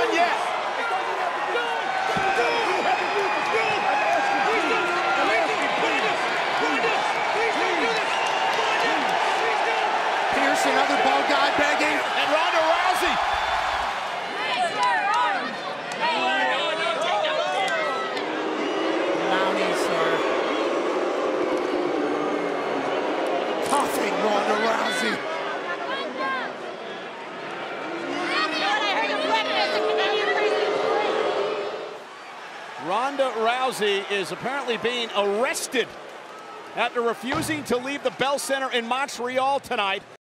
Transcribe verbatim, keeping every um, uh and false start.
done yet. Pierce, another ball guy begging. And Ronda Rousey. Mounties are toughing Ronda Rousey. Ronda Rousey is apparently being arrested after refusing to leave the Bell Center in Montreal tonight.